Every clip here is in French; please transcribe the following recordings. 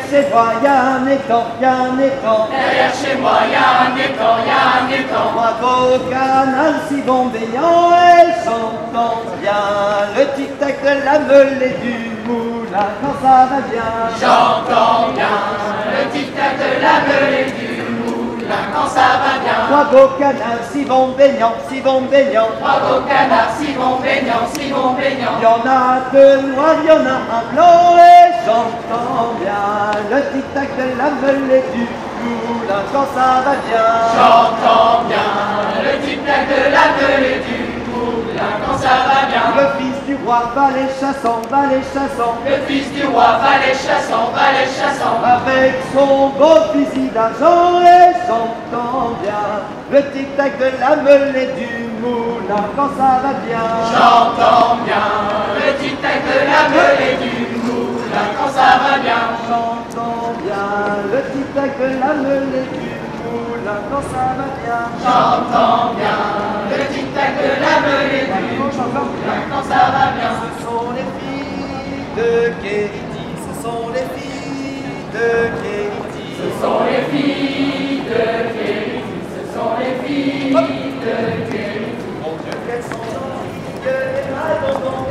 chez moi, y a un étang, y a un étang. Derrière chez moi, y a un étang, y a un étang. Bravo, canal si bon baignant, elle s'entend bien. Le tic-tac de la meule et du moulin quand ça va bien. J'entends bien le tic-tac de la meule et du moulin quand ça va bien. Bravo, canal si bon baignant, si bon baignant. Bravo canard, si bon baignant, si bon baignant. Y en a deux noirs, y en a un blanc et j'entends bien le tic-tac de la meule et du moulin quand ça va bien. J'entends bien le tic-tac de la meule et du moulin quand ça va bien. Le fils du roi va les chassant, va les chassant. Le fils du roi va les chassant, va les chassant. Avec son beau fusil d'argent et j'entends bien le tic-tac de la meule et du moulin quand ça va bien. J'entends bien le tic-tac de la meule et du moulin quand ça va bien. J'entends bien le tic-tac de la meule et du moulin quand ça va bien. J'entends bien le tic-tac de la meule et du moulin quand ça va bien. Ce sont les filles de Kériti, ce sont les filles de Kériti. Ce sont les filles de Kériti, ce sont les filles de Kériti. Mon Dieu, qu'elles sont gentilles, les madondons,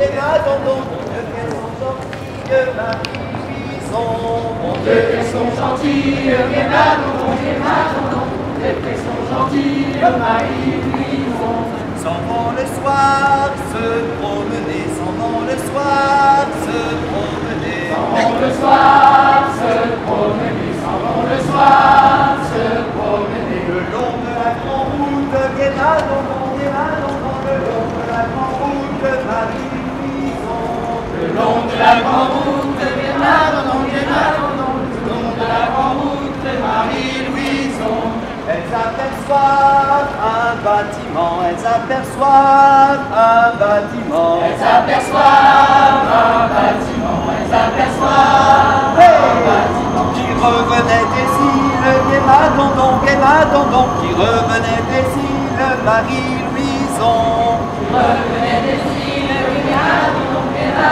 mon Dieu, qu'elles sont gentilles, Marie-Louison. Mon Dieu, qu'elles sont gentilles, les madondons, mon Dieu, qu'elles sont gentilles, Marie-Louison. S'en vont le soir se promener, s'en vont le soir se promener. S'en vont le soir se promener, s'en vont le soir se promener. Le long de la grande route, des madondons, le long de la grande route, Marie-Louison. Le long de la grande route, des madondons, le long de la grande route, Marie-Louison. Elles aperçoivent un bâtiment, elles aperçoivent un bâtiment. Elles aperçoivent un bâtiment, elles aperçoivent un bâtiment. Qui revenait des îles, Guémadondon, qui revenait des îles, Marie-Louison. Qui revenait des îles, Guémadondon,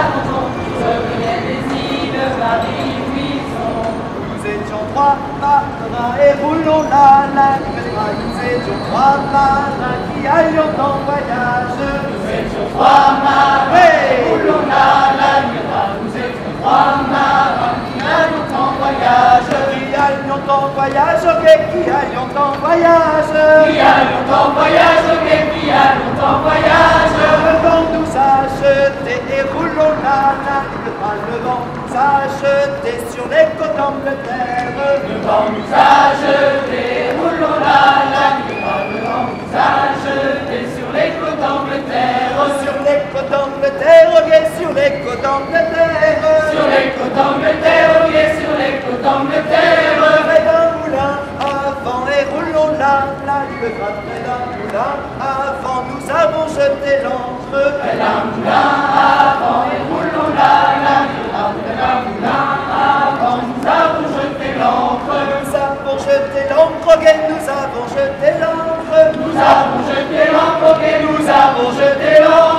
qui revenait des îles, Marie-Louison. Nous étions trois marins et roulons la lumière. Nous étions trois marins qui allions en voyage. Nous étions trois marins, roulons la mura. Nous étions trois marins qui allions en voyage. Qui allions en voyage, ok, qui allions en voyage. Qui allions en voyage, ok, qui allions en voyage. Le vent nous a jetés et roulons la lumière. Le vent nous a jetés sur les côtes d'Angleterre. Le vent nous a jetés, roulons la mura. Le vent nous a jetés sur les côtes d'Angleterre. Sur les côtes d'Angleterre, ok, sur les côtes d'Angleterre. Sur les côtes d'Angleterre, ok, sur les côtes d'Angleterre. Près d'un moulin avant et roulons la lumière. Près d'un moulin avant, nous avons jeté l'ancre. Près d'un moulin avant et roulons la mura. Près d'un moulin avant, nous avons jeté l'encre. Nous avons jeté l'ancre, ok, nous avons jeté l'ancre. Nous avons jeté l'encre, ok, nous avons jeté l'encre.